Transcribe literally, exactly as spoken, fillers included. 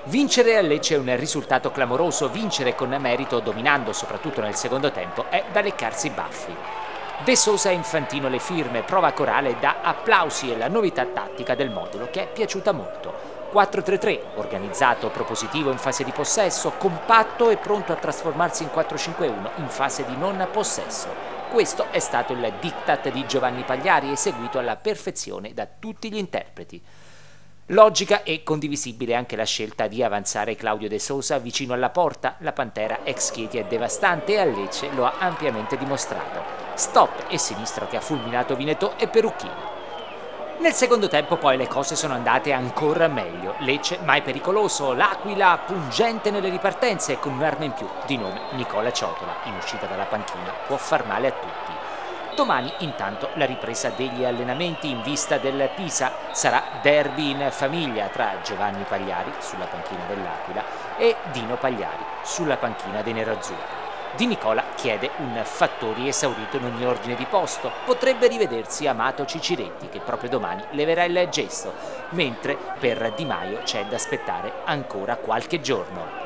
Vincere a Lecce è un risultato clamoroso, vincere con merito, dominando soprattutto nel secondo tempo, è da leccarsi i baffi. De Sousa e Infantino le firme, prova corale da applausi e la novità tattica del modulo che è piaciuta molto. quattro tre tre, organizzato, propositivo in fase di possesso, compatto e pronto a trasformarsi in quattro cinque uno in fase di non possesso. Questo è stato il diktat di Giovanni Pagliari, eseguito alla perfezione da tutti gli interpreti. Logica e condivisibile anche la scelta di avanzare Claudio De Sousa vicino alla porta. La Pantera ex Chieti è devastante e a Lecce lo ha ampiamente dimostrato. Stop e sinistro che ha fulminato Vinetò e Perucchini. Nel secondo tempo poi le cose sono andate ancora meglio. Lecce mai pericoloso, l'Aquila pungente nelle ripartenze e con un'arma in più di nome Nicola Ciotola, in uscita dalla panchina, può far male a tutti. Domani intanto la ripresa degli allenamenti in vista del Pisa. Sarà derby in famiglia tra Giovanni Pagliari sulla panchina dell'Aquila e Dino Pagliari sulla panchina dei Nerazzurri. Di Nicola chiede un Fattori esaurito in ogni ordine di posto. Potrebbe rivedersi Amato Ciciretti, che proprio domani leverà il gesto, mentre per Di Maio c'è da aspettare ancora qualche giorno.